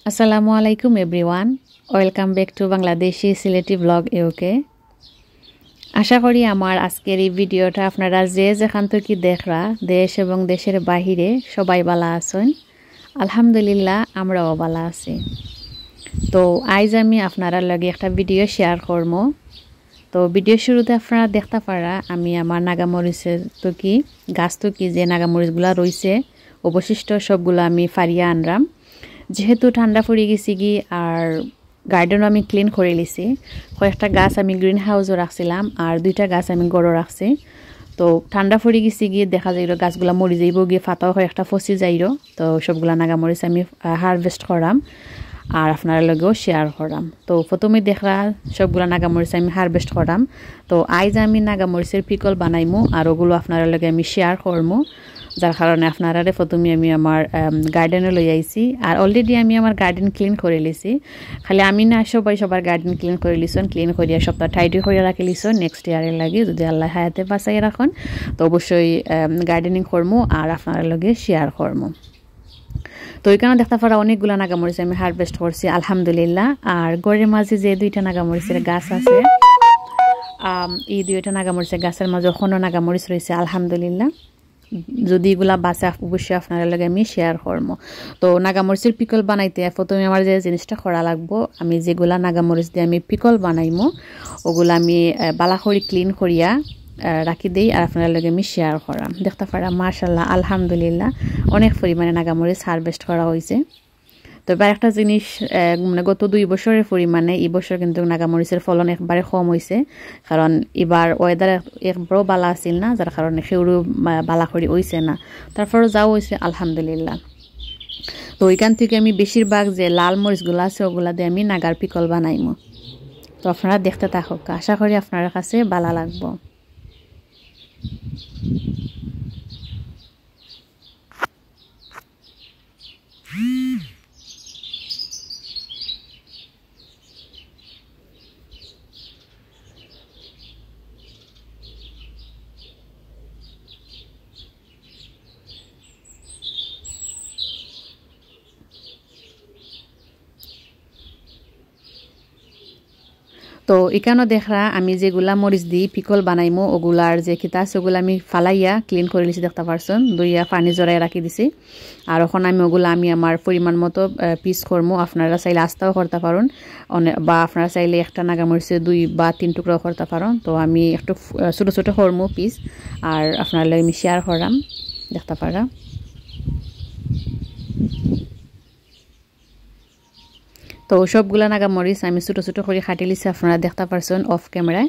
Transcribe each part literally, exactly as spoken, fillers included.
Assalamu alaikum everyone. Welcome back to Bangladeshi Sylheti vlog A O K. আশা করি আমার আজকের এই ভিডিওটা আপনারা যে যেখান থেকে দেখরা দেশ এবং দেশের বাহিরে সবাই ভালো আছেন। আলহামদুলিল্লাহ আমরাও ভালো আছি। তো আজ আমি আপনারা লগে একটা ভিডিও শেয়ার করব। তো ভিডিও শুরুতে আপনারা দেখতে পারা আমি আমার নাগামরিচের তো কি গাছ তো কি যে নাগামরিচগুলা রইছে অবশিষ্ট সবগুলো আমি ফারিয়া আনরাম। যেহেতু ঠান্ডা পড়ে গেছি কি আর গার্ডেনও আমি ক্লিন করে লিছি, কয়েকটা গাছ আমি গ্রিন হাউসও রাখছিলাম আর দুইটা গাছ আমি গড়ও রাখছি। তো ঠান্ডা পড়ে গেছি গিয়ে দেখা যাইল গাছগুলা মরি যাইব গিয়ে ফাটাও কয়েকটা ফসি যাইল। তো সবগুলা নাগামরিচ আমি হারভেস্ট করাম আর আপনারা লগেও শেয়ার করাম। তো প্রথমে দেখরা সবগুলা নাগামরিচ আমি হারভেস্ট করাম। তো আজ আমি নাগামরিচের পিকল বানাইমু আর ওগুলো আপনারা লগে আমি শেয়ার করবো, যার কারণে আপনারা প্রথমে আমি আমার গার্ডেনে লই আইছি আর অলরেডি আমি আমার গার্ডেন ক্লিন করে লিছি। খালি আমি না সবাই সবার গার্ডেন ক্লিন করে লিছন, ক্লিন করিয়া সপ্তাহ টাইডি করে রাখি লিছন নেক্সট ইয়ারের লাগে যদি আল্লাহ হায়াতে বাঁচাই রাখুন। তো অবশ্যই গার্ডেনিং করবো আর আপনারা লগে শেয়ার করবো। তো এখানে দেখতে পারা অনেকগুলো নাগামরিচ আমি হারভেস্ট করছি আলহামদুলিল্লাহ। আর গড়ের মাঝে যে দুইটা নাগামরিচের গাছ আছে এই দুইটা নাগামরিচের গাছের মাঝে ওখানেও নাগামরিচ রয়েছে আলহামদুলিল্লাহ। যদি এগুলা বাঁচে অবশ্যই আপনারা লগে আমি শেয়ার করবো। তো নাগামরিচের পিকল বানাইতে প্রথমে আমার যে জিনিসটা করা লাগবো, আমি যেগুলা নাগামরিচ দিয়ে আমি পিকল বানাইমো ওগুলা আমি বালা করে ক্লিন করিয়া রাখি দেই আর আপনারা লগে আমি শেয়ার করাম। দেখতে পারা মাশাআল্লাহ আলহামদুলিল্লাহ অনেক পরিমাণে নাগামরিচ হারভেস্ট করা হয়েছে। তো এবার একটা জিনিস মানে গত দুই বছরের পরিমাণে এই বছর কিন্তু নাগামরিচের ফলন একবারে কম হয়েছে, কারণ এবার ওয়েদার একবারও বালা আসিল না, যার কারণে সেউরু বালা করি হয়েছে না। তারপরও যাও হয়েছে আলহামদুলিল্লাহ। তো ওইখান থেকে আমি বেশিরভাগ যে লাল মরিচগুলো আছে ওগুলা দিয়ে আমি নাগার পিকল বানাইমো। তো আপনারা দেখতে থাকুক, আশা করি আপনার কাছে ভালো লাগবো। তো এখানেও দেখরা আমি যেগুলা মরিচ দিই পিকল বানাইমো ওগুলার যে খিতা আছে ওগুলো আমি ফালাইয়া ক্লিন করে লিছি দেখতে পারছেন, দুইয়া পানি জড়াই রাখি দিছি। আর এখন আমি ওগুলো আমি আমার পরিমাণ মতো পিস করবো। আপনারা চাইলে আস্তাও করতে পারেন বা আপনারা চাইলে একটা নাগামরিচে দুই বা তিন টুকরাও করতে পারেন। তো আমি একটু ছোটো ছোটো করবো পিস আর আপনারা আমি শেয়ার করাম দেখতে পারা। তো সবগুলা নাগামরিচ আমি ছোটো ছোটো করে কাটি লিছি, আপনারা দেখতে পারছেন অফ ক্যামেরায়।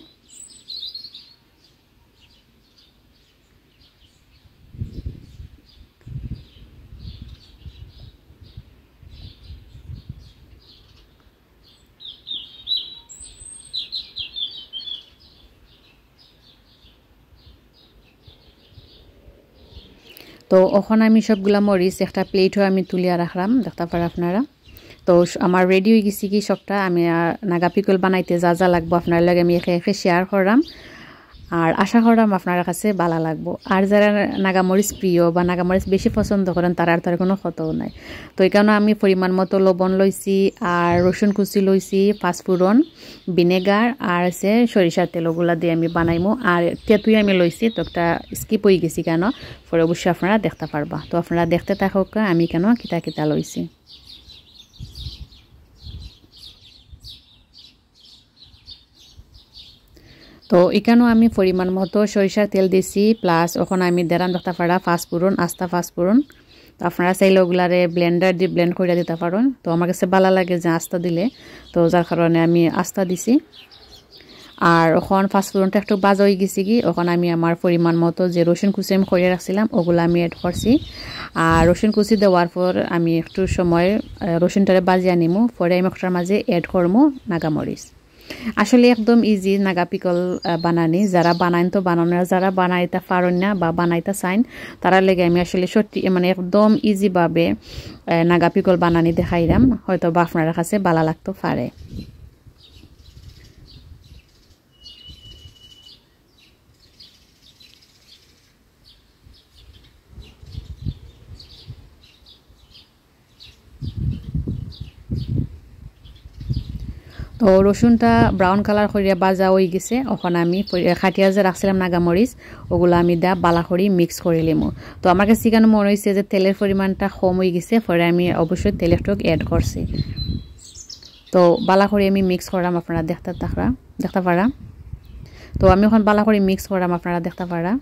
তো ওখান আমি সবগুলা মরিচ একটা প্লেটও আমি তুলিয়া রাখলাম দেখতে পারা আপনারা। তো আমার রেডি হয়ে গেছি কি সবটা আমি নাগা পিকল বানাইতে যা যা লাগবো আপনার লগে আমি একে একে শেয়ার করলাম আর আশা করলাম আপনার কাছে ভালো লাগবো। আর যারা নাগামরিচ প্রিয় বা নাগামরিচ বেশি পছন্দ করেন তার আর তার কোনো ক্ষতও নাই। তো এই কারণে আমি পরিমাণ মতো লবণ লইছি আর রসুন কুচি লইছি, পাঁচফোড়ন, ভিনেগার আর আছে সরিষার তেল, ওগুলা দিয়ে আমি বানাইমো। আর তেঁতুই আমি লইছি, তো একটা স্কিপ হয়ে গেছি কেন পরে অবশ্যই আপনারা দেখতে পারবা। তো আপনারা দেখতে থাকুক আমি কেন কিতা কিতা লইছি। তো এখানেও আমি পরিমাণ মতো সরিষার তেল দিছি, প্লাস ওখানে আমি দেরান দেখতে পারা ফাঁসফোড়ন, আস্তা ফাঁসফোড়ন। তো আপনারা চাইলে ওগুলারে ব্লেন্ডার দিয়ে ব্লেন্ড করে দিতে পারেন। তো আমার কাছে ভালো লাগে যে আস্তা দিলে, তো যার কারণে আমি আস্তা দিছি। আর ওখান ফাঁসফোড়নটা একটু বাজা হয়ে গেছি কি ওখানে আমি আমার পরিমাণ মতো যে রসুন কুচি আমি করে রাখছিলাম ওগুলো আমি অ্যাড করছি। আর রসুন কুচি দেওয়ার পর আমি একটু সময় রসুনটারে বাজিয়ে নিমু, পরে আমি একটার মাঝে অ্যাড করবো নাগামরিচ। আসলে একদম ইজি নাগা পিকল বানানি, যারা বানাইন তো বানানো, যারা বানাইতে পারেন না বা বানাইতে চাইন তারা লেগে আমি আসলে সত্যি মানে একদম ইজিভাবে নাগা পিকল বানানি দেখাইলাম, হয়তো বা আপনার কাছে ভালো লাগতে পারে। তো রসুনটা ব্রাউন কালার করিয়া ভাজা হয়ে গেছে এখন আমি খাটিয়া যে রাখছিলাম নাগামরিচ ওগুলো আমি দা বালা করি মিক্স করে লিমু তো আমার কাছে কেন মনে হয়েছে যে তেলের পরিমাণটা কম হয়ে গেছে পরে আমি অবশ্যই তেলের টক অ্যাড করছি তো বালা করে আমি মিক্স করলাম আপনারা দেখতে থাকরা দেখতে পারা তো আমি এখন বালা করে মিক্স করলাম আপনারা দেখতে পারা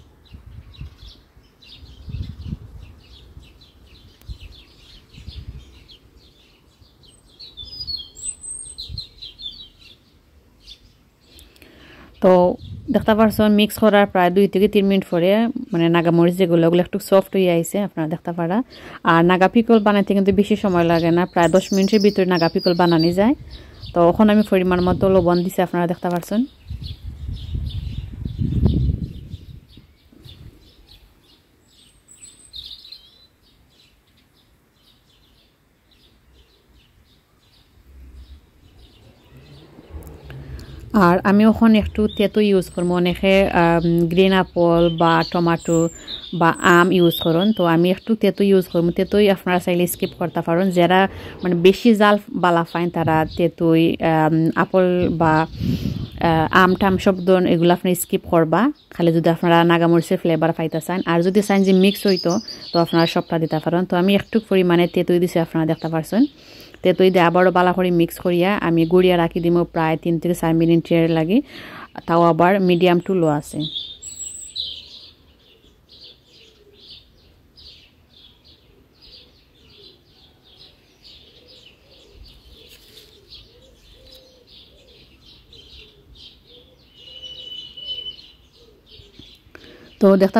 তো দেখতে পারছেন মিক্স করার প্রায় দুই থেকে তিন মিনিট পরে মানে নাগামরিচ যেগুলো ওগুলো একটু সফট হয়ে আইছে আপনারা দেখতে পারা আর নাগা পিকল বানাইতে কিন্তু বেশি সময় লাগে না প্রায় দশ মিনিটের ভিতরে নাগা পিকল বানানো যায় তো এখন আমি পরিমাণ মতো লবণ দিছি আপনারা দেখতে পারছেন আর আমি ওখানে একটু তেতো ইউজ করব অনেকে গ্রিন আপল বা টমেটো বা আম ইউজ করেন তো আমি একটু তেতো ইউজ করব তেতোই আপনারা চাইলে স্কিপ করতে পারেন যারা মানে বেশি জাল বালা ফাইন তারা তেতোই আপল বা আম টাম সব ধরন এগুলো আপনি স্কিপ করবা খালি যদি আপনারা নাগামরিচের ফ্লেভার পাইতে চান আর যদি চান যে মিক্স হইতো তো আপনারা সবটা দিতে পারেন তো আমি একটু পরিমাণে তেতোই দিছি আপনারা দেখতে পারছেন তেতোই দিয়ে আবারও বালা করে মিক্স করিয়া আমি গুড়িয়া রাখি দিব প্রায় তিন থেকে চার মিনিটের লাগে তাও আবার মিডিয়াম টু লো আছে তো দেখতে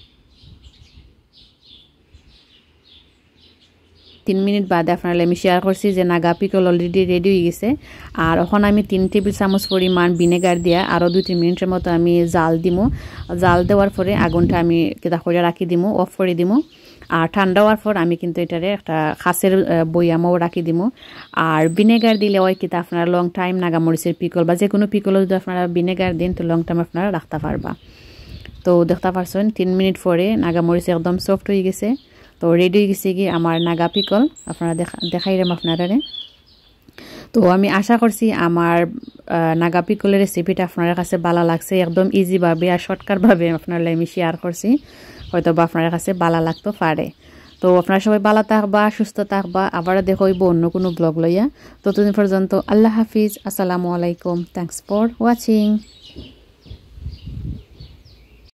তিন মিনিট বাদে আপনারা আমি শেয়ার করছি যে নাগা পিকল অলরেডি রেডি হয়ে গেছে আর এখন আমি তিন টেবিল চামচ পরিমাণ ভিনেগার দিয়া আরও দুই তিন মিনিটের মতো আমি জাল দিমু জাল দেওয়ার পরে আগুনটা আমি কেটা করে রাখি দিমু অফ করে দিমু আর ঠান্ডা হওয়ার পর আমি কিন্তু এটারে একটা খাসের বইয়ামাও রাখি দিমু আর ভিনেগার দিলে ওই কিতা আপনারা লং টাইম নাগামরিচের পিকল বা যে কোনো পিকল যদি আপনারা ভিনেগার দিন তো লং টাইম আপনারা রাখতে পারবা তো দেখতে পারছেন তিন মিনিট পরে নাগামরিচ একদম সফট হয়ে গেছে তো রেডি হয়ে গেছে কি আমার নাগা পিকল আপনারা দেখা দেখাইলাম আপনারা তো আমি আশা করছি আমার নাগা পিকলের রেসিপিটা আপনার কাছে ভালো লাগছে একদম ইজিভাবে আর শর্টকাটভাবে আপনারা আমি শেয়ার করছি হয়তো বা আপনার কাছে ভালো লাগতে পারে তো আপনারা সবাই ভালো থাকবা সুস্থ থাকবা আবার দেখো অন্য কোনো ব্লগ লইয়া ততদিন পর্যন্ত আল্লাহ হাফিজ আসসালামু আলাইকুম থ্যাংকস ফর ওয়াচিং